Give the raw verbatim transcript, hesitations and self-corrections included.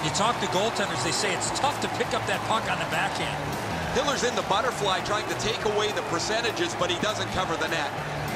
when you talk to goaltenders, they say it's tough to pick up that puck on the backhand. Hiller's in the butterfly trying to take away the percentages, but he doesn't cover the net.